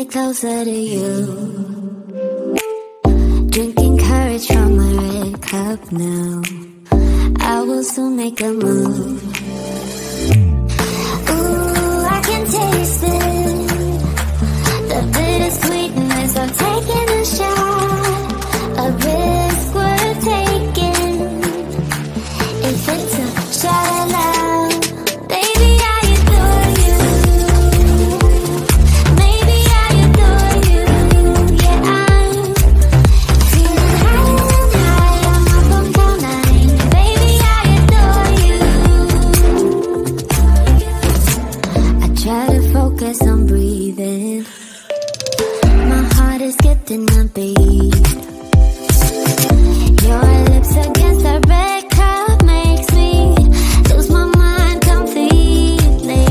closer to you. Drinking courage from my red cup now. I will soon make a move. Ooh, I can taste it, the bittersweetness of taking a shot, a risk worth taking. If it's a shot of love, baby, I adore you. Maybe I adore you. Yeah, I'm feeling high and high. I'm up on cloud nine. Baby, I adore you. I try to focus on breathing. My heart is skipping a beat. Your lips against the red cup makes me lose my mind completely.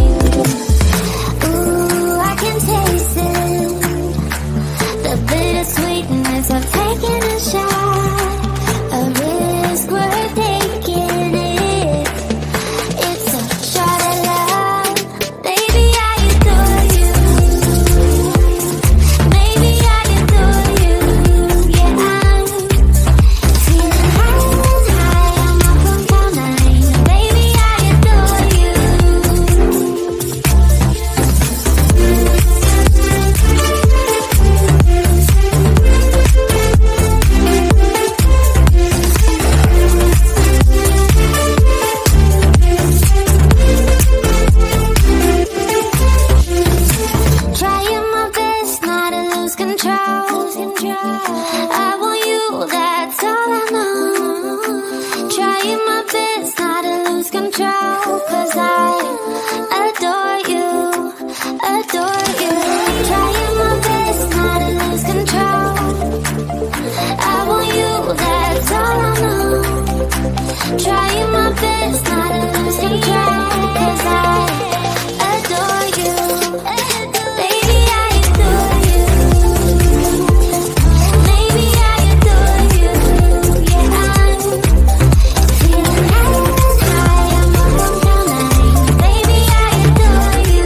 Ooh, I can taste it, the bittersweetness of taking a shot, a risk worth taking it. It's a shot of love, baby, I adore you. Maybe I adore you. Yeah, I'm feeling high and high. I'm up on cloud nine. Baby, I adore you. Trying my best not to lose control. I want you, that's all I know. Trying my best not to lose control, 'cause I adore you, adore you. Trying my best not to lose control. I want you, that's all I know. Trying my best not to lose control, 'cause I adore you. Baby, I adore you. Maybe I adore you. Yeah, I'm feeling high and high. I'm up on cloud nine. Baby, I adore you.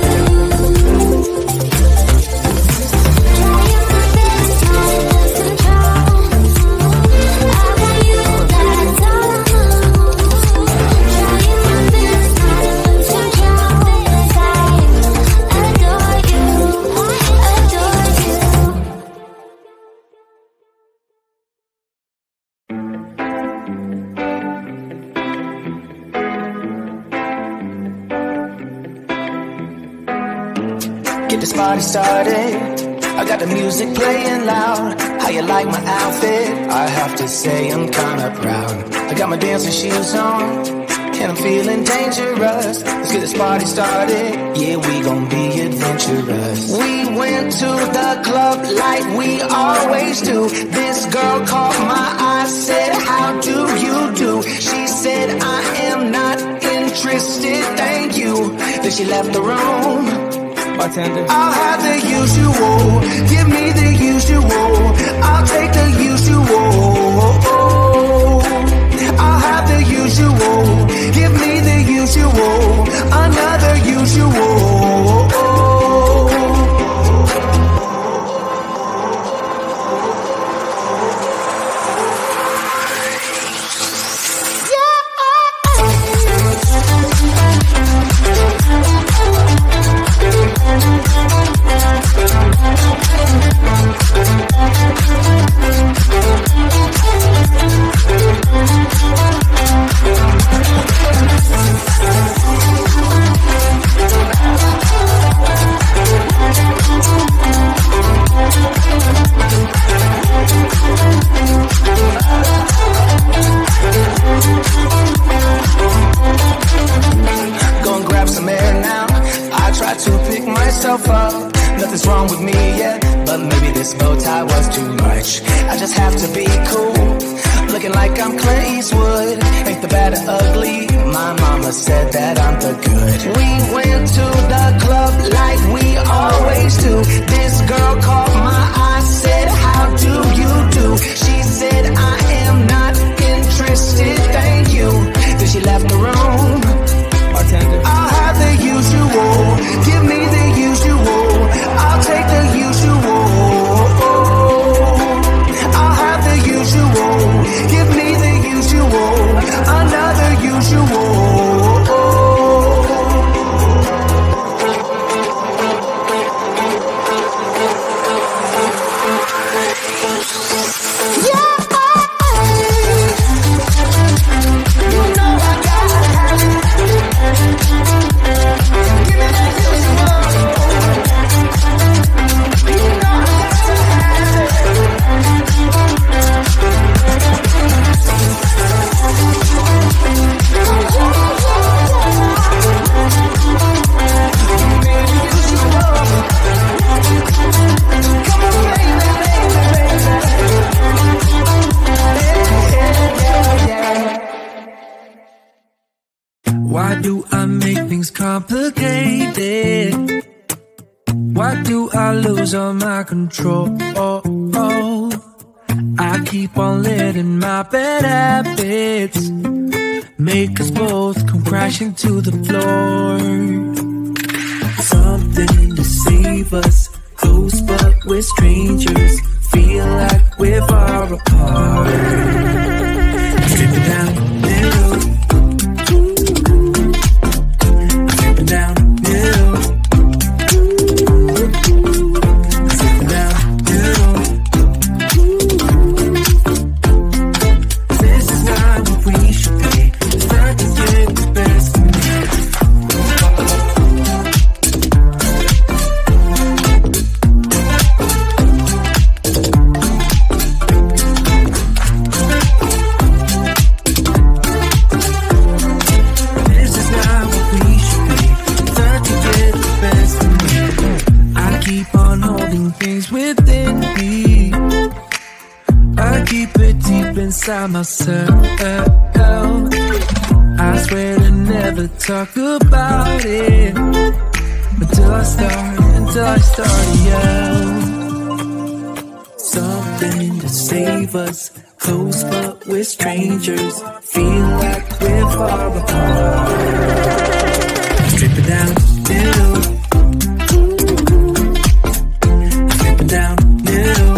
Trying my best not to lose control. I want you, that's all I know. Trying my best not to lose control, 'cause I adore you, adore you. Get this party started. I got the music playing loud. How you like my outfit? I have to say I'm kinda proud. I got my dancing shoes on, and I'm feeling dangerous. Let's get this party started. Yeah, we gon' be adventurous. We went to the club like we always do. This girl caught my eye, said, how do you do? She said, I am not interested, thank you. Then she left the room. Bartender. I'll have the usual, give me the usual. I'll take the usual. I'll have the usual, give me the usual. Another usual. Go and grab some air now. I try to pick myself up. Nothing's wrong with me yet, but maybe this bow tie was too much. I just have to be cool, looking like I'm Clint Eastwood. Ain't the bad or ugly, my mama said that I'm the good. We went to the club like we always do. This girl caught my eye, said, how do you do? She said, I am not interested, thank you. Then she left the room. Bartender. I'll have the usual, give me the usual. I'll take the usual. I make things complicated? Why do I lose all my control? I keep on letting my bad habits make us both come crashing to the floor. Something to save us, close but we're strangers. Feel like we're far apart. Stripping down middle, stripping down middle, stripping down middle. This is not what we should be. It's not to get the best of me. Inside myself, I swear to never talk about it until I start to yell. Something to save us, close but we're strangers. Feel like we're far apart. Strip it down, middle. Strip it down, middle.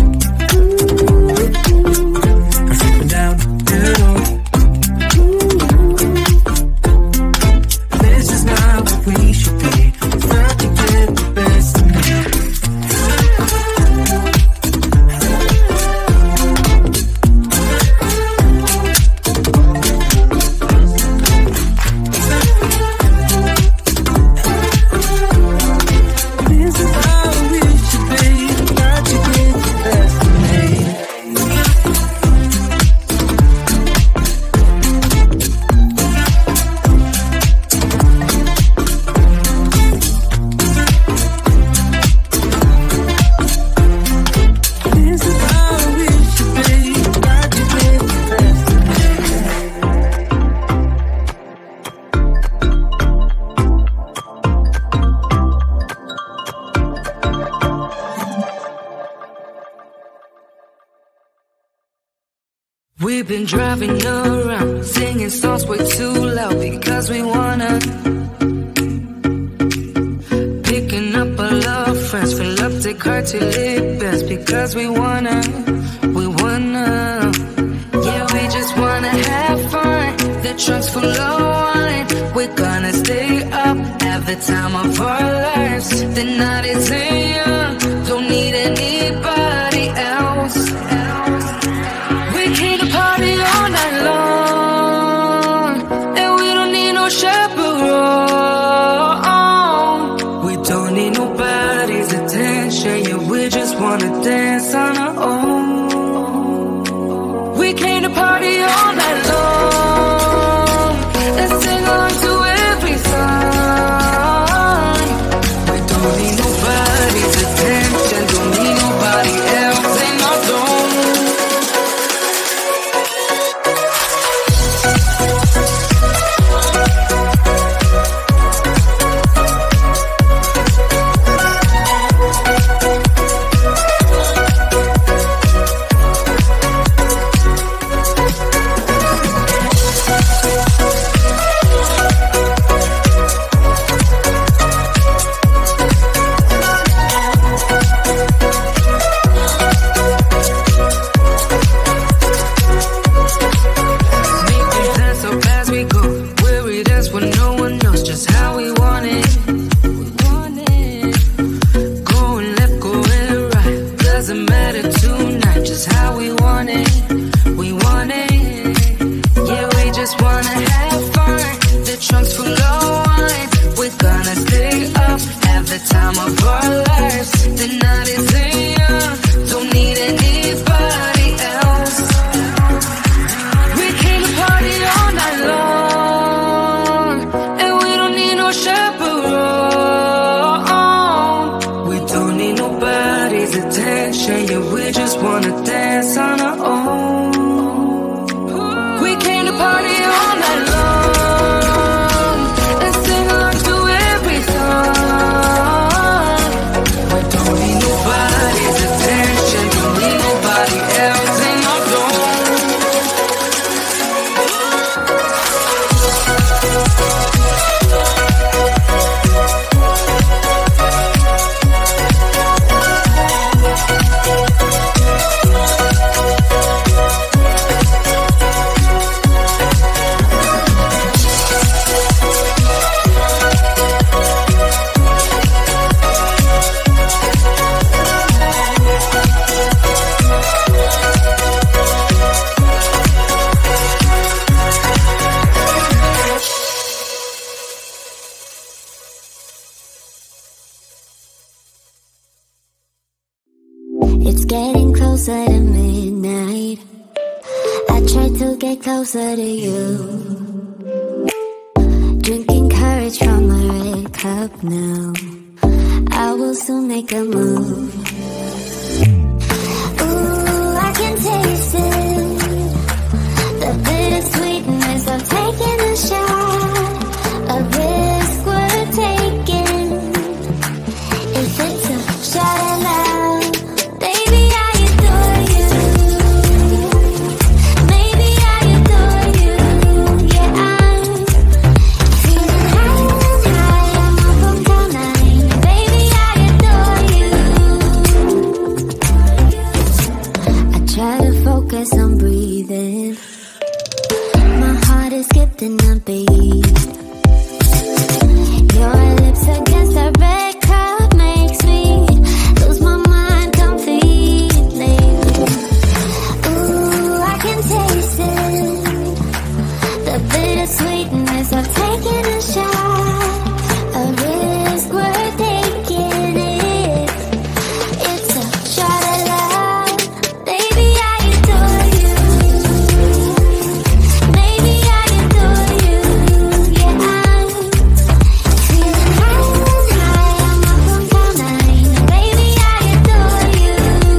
We've been driving around, singing songs way too loud because we wanna. Picking up our love friends, fill up the car till it bends because we wanna. Yeah, we just wanna have fun. The trunk's full of wine. We're gonna stay up, have the time of our lives. The night is young, don't need anybody else. We came to party all night long, and we don't need no chaperone. We don't need nobody's attention, yeah, we just wanna dance on our own. We came to party all night long, and sing along to every song. We don't need nobody's attention, don't need nobody else in our zone. It's getting closer to midnight. I try to get closer to you. Drinking courage from a red cup now. I will soon make a move. Ooh, I can taste it. The bittersweetness of taking a shot. A risk we're taking. If it's a shot at love, baby, I adore you. Maybe I adore you. Yeah, I'm feeling high. I'm up on cloud nine. Baby, I adore you. I try to focus on breathing. My heart is skipping a beat. Your lips against a red cup makes me lose my mind completely. Ooh, I can taste it. The bittersweetness of taking a shot. A risk we're taking it. It's a shot at love. Baby, I adore you. Maybe I adore you. Yeah, I'm feeling high. I'm up on cloud nine. Baby, I adore you.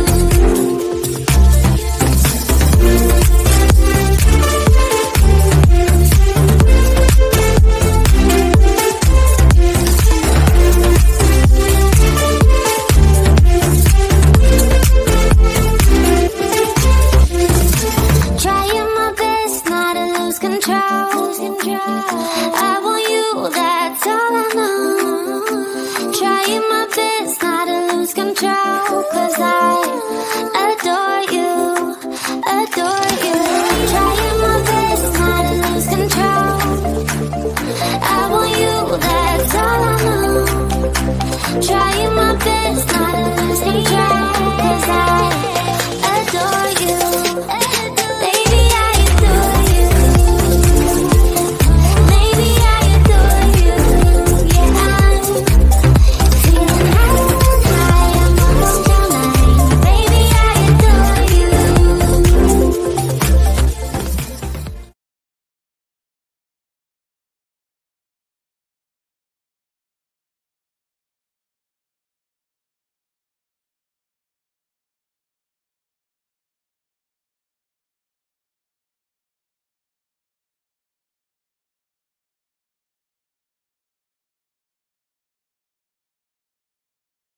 Trying my best not to lose control. I want you, that's all I know. Trying my best not to lose control. 'Cause I adore you, adore you. Trying my best not to lose control. I want you, that's all I know. Trying my best